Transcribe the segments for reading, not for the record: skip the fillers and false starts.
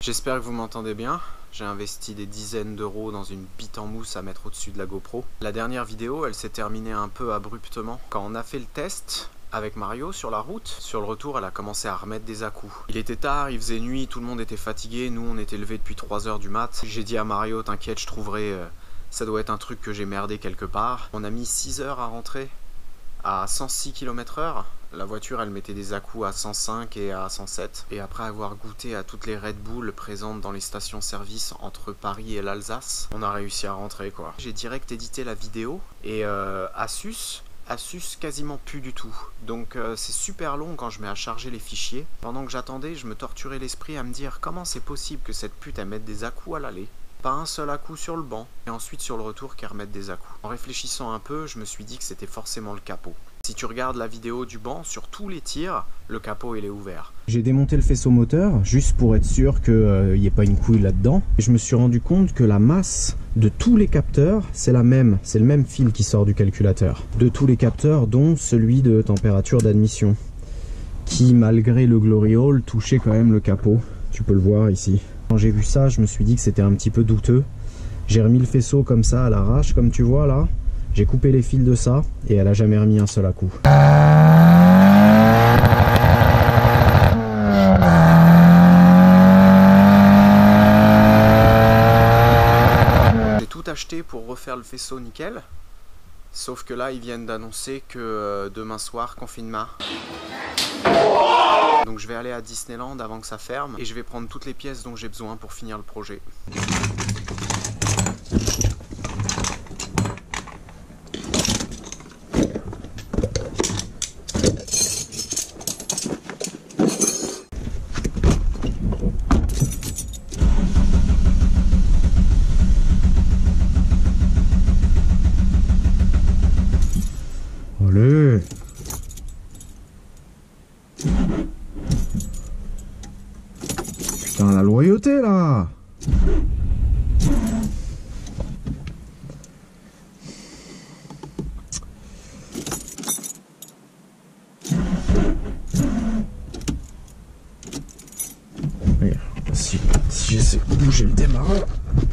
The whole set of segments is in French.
J'espère que vous m'entendez bien. J'ai investi des dizaines d'euros dans une bite en mousse à mettre au-dessus de la GoPro. La dernière vidéo, elle s'est terminée un peu abruptement. Quand on a fait le test avec Mario sur la route, sur le retour, elle a commencé à remettre des à-coups. Il était tard, il faisait nuit, tout le monde était fatigué, nous on était levés depuis 3 h du mat. J'ai dit à Mario, t'inquiète, je trouverai... ça doit être un truc que j'ai merdé quelque part. On a mis 6 heures à rentrer à 106 km/h. La voiture, elle mettait des à-coups à 105 et à 107. Et après avoir goûté à toutes les Red Bull présentes dans les stations-service entre Paris et l'Alsace, on a réussi à rentrer, quoi. J'ai direct édité la vidéo et Asus quasiment plus du tout. Donc c'est super long quand je mets à charger les fichiers. Pendant que j'attendais, je me torturais l'esprit à me dire comment c'est possible que cette pute elle mette des à-coups à l'aller. Pas un seul à-coup sur le banc, et ensuite sur le retour qu'elle remette des à-coups. En réfléchissant un peu, je me suis dit que c'était forcément le capot. Si tu regardes la vidéo du banc, sur tous les tirs, le capot il est ouvert. J'ai démonté le faisceau moteur juste pour être sûr qu'il n'y ait pas une couille là-dedans. Et je me suis rendu compte que la masse de tous les capteurs, c'est la même. C'est le même fil qui sort du calculateur. De tous les capteurs, dont celui de température d'admission. Qui, malgré le Glory Hole, touchait quand même le capot. Tu peux le voir ici. Quand j'ai vu ça, je me suis dit que c'était un petit peu douteux. J'ai remis le faisceau comme ça à l'arrache, comme tu vois là. J'ai coupé les fils de ça et elle a jamais remis un seul à-coup. J'ai tout acheté pour refaire le faisceau nickel. Sauf que là, ils viennent d'annoncer que demain soir, confinement. Donc je vais aller à Disneyland avant que ça ferme et je vais prendre toutes les pièces dont j'ai besoin pour finir le projet. Allez! Putain, la loyauté là! Regarde, si j'essaie de bouger le démarreur.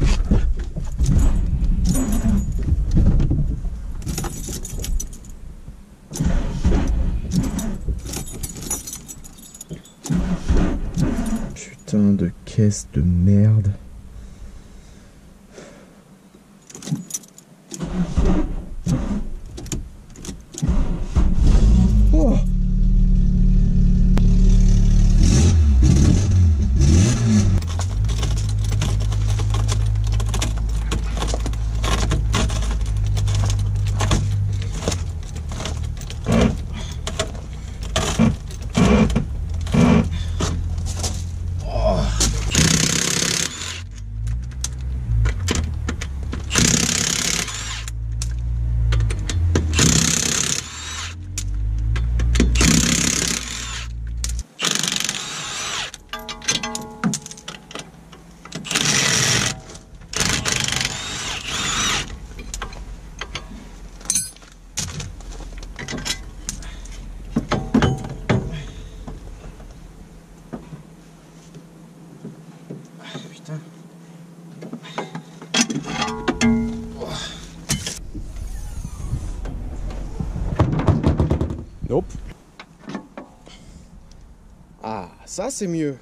Putain de caisse de merde. Oh! Putain. Nope. Ah, ça c'est mieux.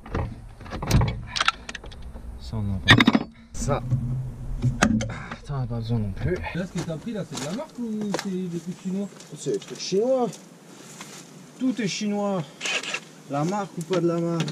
Ça on en a pas. Ça. T'en as pas besoin non plus. Là, ce que t'as pris là, c'est de la marque ou c'est des trucs chinois? C'est des trucs chinois. Tout est chinois. La marque ou pas de la marque.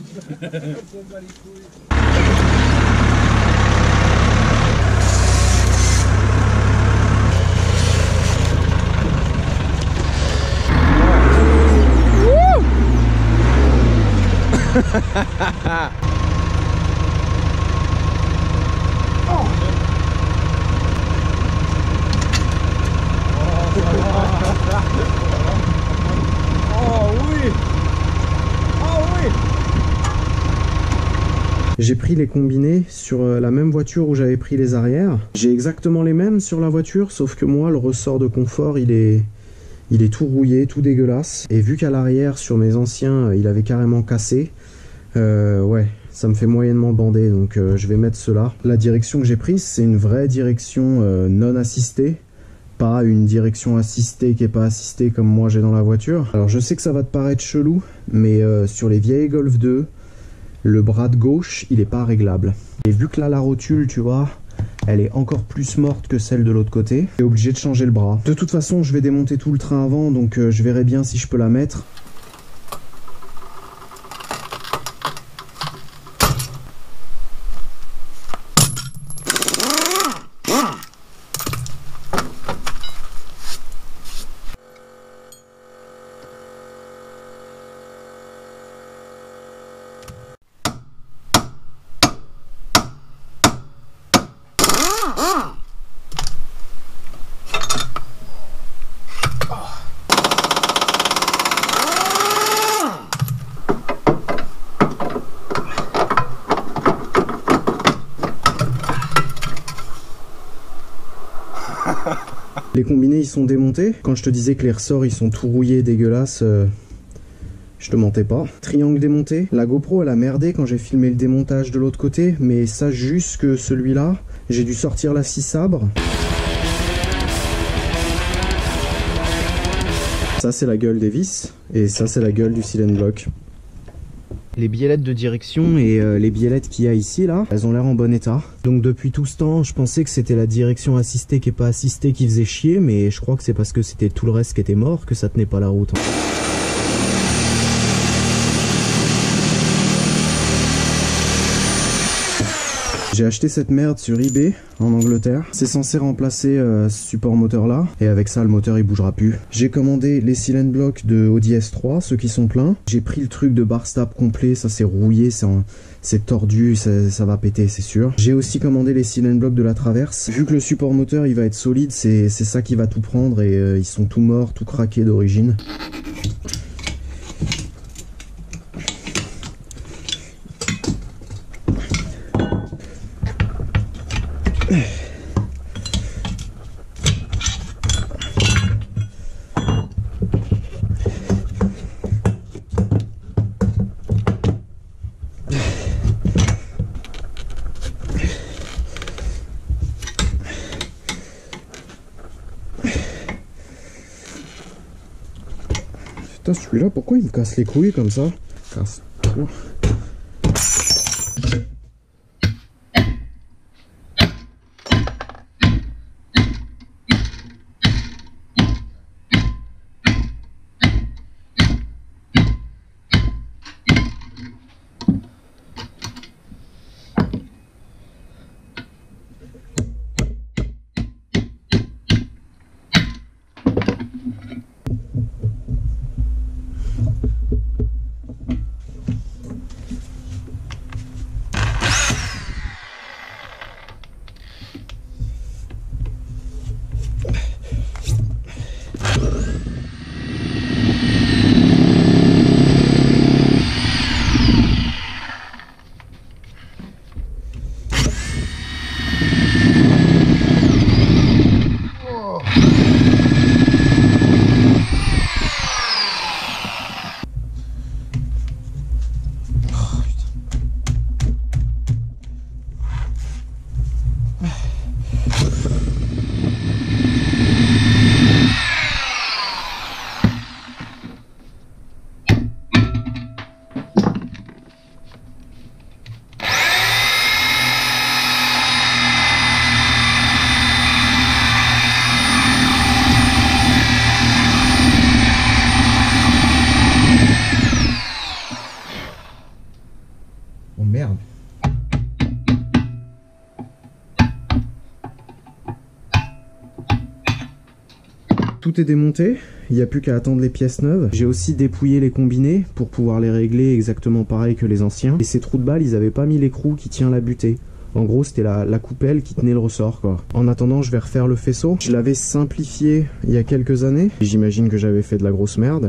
J'ai pris les combinés sur la même voiture où j'avais pris les arrières. J'ai exactement les mêmes sur la voiture, sauf que moi, le ressort de confort, il est tout rouillé, tout dégueulasse. Et vu qu'à l'arrière, sur mes anciens, il avait carrément cassé, ouais, ça me fait moyennement bander, donc je vais mettre cela. La direction que j'ai prise, c'est une vraie direction non assistée, pas une direction assistée qui est pas assistée comme moi j'ai dans la voiture. Alors je sais que ça va te paraître chelou, mais sur les vieilles Golf 2, le bras de gauche, il est pas réglable. Et vu que là la rotule, tu vois, elle est encore plus morte que celle de l'autre côté, je suis obligé de changer le bras. De toute façon, je vais démonter tout le train avant, donc je verrai bien si je peux la mettre. Les combinés ils sont démontés. Quand je te disais que les ressorts ils sont tout rouillés, dégueulasses, je te mentais pas. Triangle démonté. La GoPro elle a merdé quand j'ai filmé le démontage de l'autre côté, mais sache juste que celui-là, j'ai dû sortir la scie sabre. Ça c'est la gueule des vis, et ça c'est la gueule du silent block. Les biellettes de direction et les biellettes qu'il y a ici là, elles ont l'air en bon état. Donc depuis tout ce temps, je pensais que c'était la direction assistée qui est pas assistée qui faisait chier, mais je crois que c'est parce que c'était tout le reste qui était mort que ça tenait pas la route. J'ai acheté cette merde sur eBay en Angleterre. C'est censé remplacer ce support moteur là. Et avec ça, le moteur il bougera plus. J'ai commandé les silent blocks de Audi S3, ceux qui sont pleins. J'ai pris le truc de bar stable complet. Ça c'est rouillé, c'est tordu, ça va péter, c'est sûr. J'ai aussi commandé les silent blocks de la Traverse. Vu que le support moteur il va être solide, c'est ça qui va tout prendre. Et ils sont tout morts, tout craqués d'origine. Putain, celui-là, pourquoi il me casse les couilles comme ça? Casse-toi. Oh merde. Tout est démonté, il n'y a plus qu'à attendre les pièces neuves. J'ai aussi dépouillé les combinés pour pouvoir les régler exactement pareil que les anciens. Et ces trous de balles, ils n'avaient pas mis l'écrou qui tient la butée. En gros, c'était la coupelle qui tenait le ressort, quoi. En attendant, je vais refaire le faisceau. Je l'avais simplifié il y a quelques années. J'imagine que j'avais fait de la grosse merde.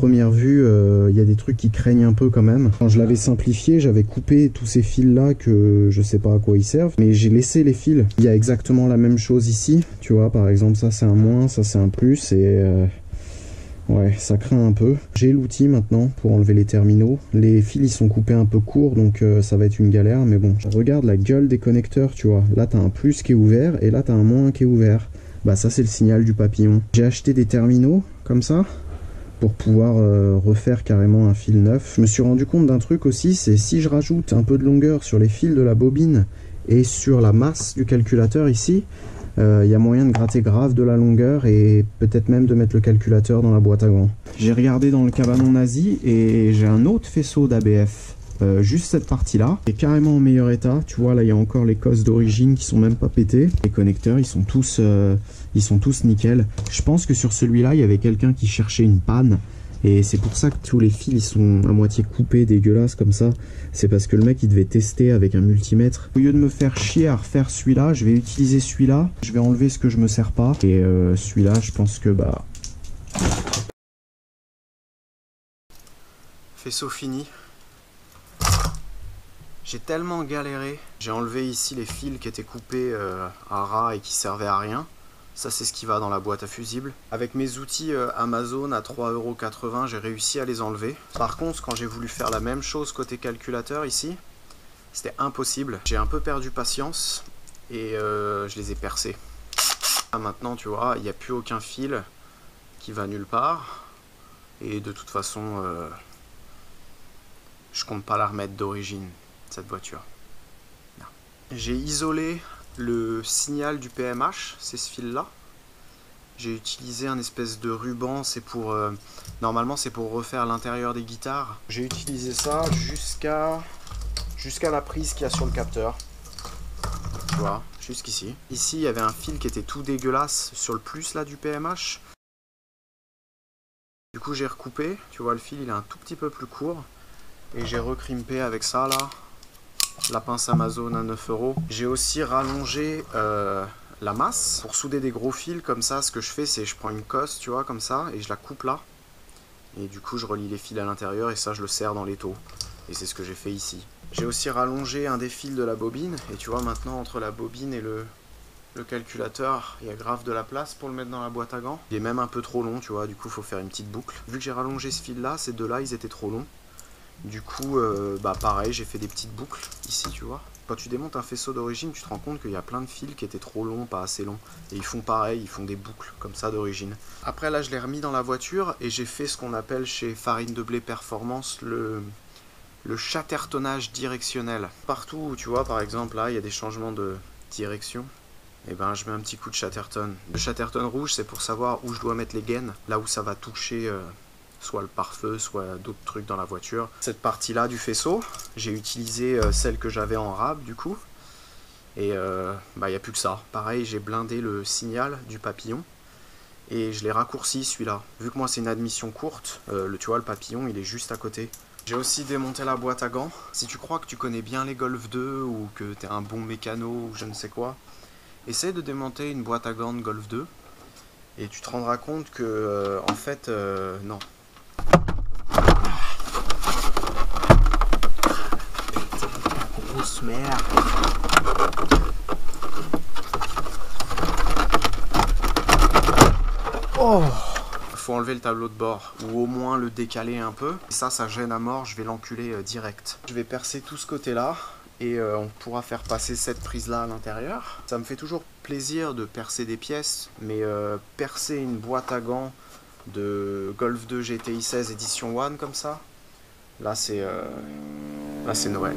première vue, il y a des trucs qui craignent un peu quand même. Quand je l'avais simplifié, j'avais coupé tous ces fils là que je sais pas à quoi ils servent, mais j'ai laissé les fils. Il y a exactement la même chose ici, tu vois, par exemple ça c'est un moins, ça c'est un plus, et ouais, ça craint un peu. J'ai l'outil maintenant pour enlever les terminaux. Les fils ils sont coupés un peu courts, donc ça va être une galère, mais bon. Regarde la gueule des connecteurs, tu vois. Là t'as un plus qui est ouvert, et là t'as un moins qui est ouvert. Bah ça c'est le signal du papillon. J'ai acheté des terminaux comme ça pour pouvoir refaire carrément un fil neuf. Je me suis rendu compte d'un truc aussi, c'est si je rajoute un peu de longueur sur les fils de la bobine et sur la masse du calculateur ici, il y a moyen de gratter grave de la longueur et peut-être même de mettre le calculateur dans la boîte à gants. J'ai regardé dans le cabanon nazi et j'ai un autre faisceau d'ABF. Juste cette partie là est carrément en meilleur état. Tu vois là il y a encore les cosses d'origine qui sont même pas pétées. Les connecteurs ils sont tous nickel. Je pense que sur celui-là il y avait quelqu'un qui cherchait une panne et c'est pour ça que tous les fils ils sont à moitié coupés, dégueulasses comme ça. C'est parce que le mec il devait tester avec un multimètre. Au lieu de me faire chier à refaire celui-là, je vais utiliser celui-là. Je vais enlever ce que je me sers pas et celui-là je pense que bah... Faisceau fini. J'ai tellement galéré, j'ai enlevé ici les fils qui étaient coupés à ras et qui servaient à rien. Ça c'est ce qui va dans la boîte à fusibles. Avec mes outils Amazon à 3,80 €, j'ai réussi à les enlever. Par contre, quand j'ai voulu faire la même chose côté calculateur ici, c'était impossible. J'ai un peu perdu patience et je les ai percés. Là, maintenant tu vois, il n'y a plus aucun fil qui va nulle part. Et de toute façon, je compte pas la remettre d'origine. Cette voiture. J'ai isolé le signal du PMH, c'est ce fil là. J'ai utilisé un espèce de ruban, c'est pour normalement c'est pour refaire l'intérieur des guitares. J'ai utilisé ça jusqu'à la prise qu'il y a sur le capteur. Tu vois, jusqu'ici. Ici il y avait un fil qui était tout dégueulasse sur le plus là du PMH. Du coup j'ai recoupé, tu vois le fil il est un tout petit peu plus court. Et j'ai recrimpé avec ça là. La pince Amazon à 9 €. J'ai aussi rallongé la masse pour souder des gros fils comme ça. Ce que je fais c'est je prends une cosse tu vois comme ça et je la coupe là et du coup je relie les fils à l'intérieur et ça je le serre dans l'étau et c'est ce que j'ai fait ici. J'ai aussi rallongé un des fils de la bobine et tu vois maintenant entre la bobine et le calculateur il y a grave de la place pour le mettre dans la boîte à gants. Il est même un peu trop long tu vois, du coup il faut faire une petite boucle. Vu que j'ai rallongé ce fil là, ces deux là ils étaient trop longs. Du coup, bah pareil, j'ai fait des petites boucles ici, tu vois. Quand tu démontes un faisceau d'origine, tu te rends compte qu'il y a plein de fils qui étaient trop longs, pas assez longs. Et ils font pareil, ils font des boucles comme ça d'origine. Après là, je l'ai remis dans la voiture et j'ai fait ce qu'on appelle chez Farine de Blé Performance le chattertonnage directionnel. Partout où tu vois, par exemple, là, il y a des changements de direction. Et ben, je mets un petit coup de chatterton. Le chatterton rouge, c'est pour savoir où je dois mettre les gaines, là où ça va toucher... soit le pare-feu, soit d'autres trucs dans la voiture. Cette partie-là du faisceau, j'ai utilisé celle que j'avais en rab du coup. Et bah il n'y a plus que ça. Pareil, j'ai blindé le signal du papillon. Et je l'ai raccourci celui-là. Vu que moi c'est une admission courte, tu vois le papillon il est juste à côté. J'ai aussi démonté la boîte à gants. Si tu crois que tu connais bien les Golf 2 ou que tu es un bon mécano ou je ne sais quoi, essaie de démonter une boîte à gants de Golf 2. Et tu te rendras compte que en fait non. Grosse merde. Oh, faut enlever le tableau de bord ou au moins le décaler un peu. Et ça gêne à mort, je vais l'enculer direct. Je vais percer tout ce côté là et on pourra faire passer cette prise là à l'intérieur. Ça me fait toujours plaisir de percer des pièces, mais percer une boîte à gants de Golf 2 GTI 16 édition 1 comme ça, là c'est Noël.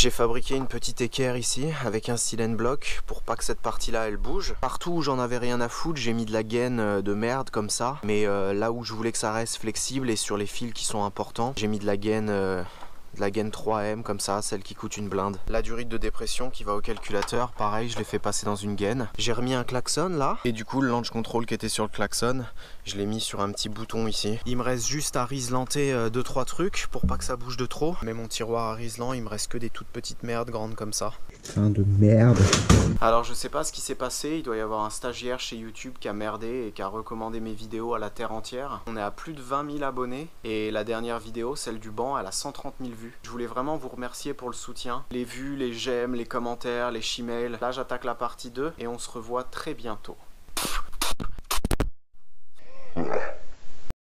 J'ai fabriqué une petite équerre ici avec un silène bloc pour pas que cette partie-là elle bouge. Partout où j'en avais rien à foutre, j'ai mis de la gaine de merde comme ça. Mais là où je voulais que ça reste flexible et sur les fils qui sont importants, j'ai mis de la gaine 3M comme ça, celle qui coûte une blinde. La durite de dépression qui va au calculateur, pareil, je l'ai fait passer dans une gaine. J'ai remis un klaxon là, et du coup le launch control qui était sur le klaxon, je l'ai mis sur un petit bouton ici. Il me reste juste à riselanter 2-3 trucs pour pas que ça bouge de trop. Mais mon tiroir à riselant, il me reste que des toutes petites merdes grandes comme ça. Putain de merde. Alors je sais pas ce qui s'est passé, il doit y avoir un stagiaire chez YouTube qui a merdé et qui a recommandé mes vidéos à la terre entière. On est à plus de 20 000 abonnés et la dernière vidéo, celle du banc, elle a 130 000 vues. Je voulais vraiment vous remercier pour le soutien, les vues, les j'aime, les commentaires, les shemales. Là j'attaque la partie 2 et on se revoit très bientôt.